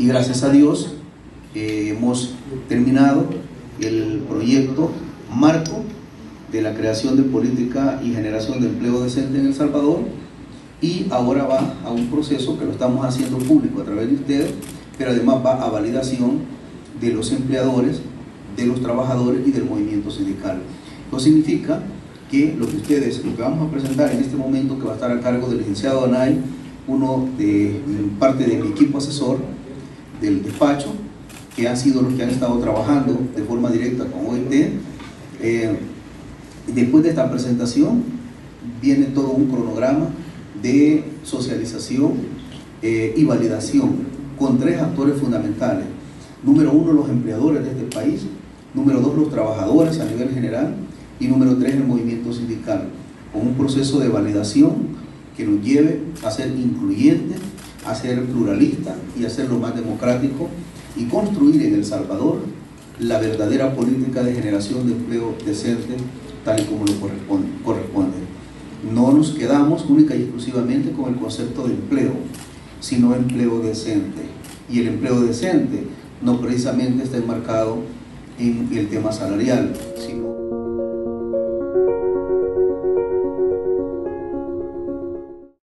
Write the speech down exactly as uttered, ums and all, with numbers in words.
y gracias a Dios eh, hemos terminado el proyecto marco de la creación de política y generación de empleo decente en El Salvador, y ahora va a un proceso que lo estamos haciendo público a través de ustedes, pero además va a validación de los empleadores, de los trabajadores y del movimiento sindical. Eso significa que lo que ustedes, lo que vamos a presentar en este momento, que va a estar a cargo del licenciado Anay, uno de parte de mi equipo asesor del despacho, que han sido los que han estado trabajando de forma directa con O I T. Eh, después de esta presentación viene todo un cronograma de socialización eh, y validación con tres actores fundamentales. Número uno, los empleadores de este país; número dos, los trabajadores a nivel general; y número tres, el movimiento sindical, con un proceso de validación que nos lleve a ser incluyente, a ser pluralista y a ser lo más democrático, y construir en El Salvador la verdadera política de generación de empleo decente tal y como lo corresponde. corresponde. No nos quedamos única y exclusivamente con el concepto de empleo, sino empleo decente. Y el empleo decente no precisamente está enmarcado en el tema salarial, sino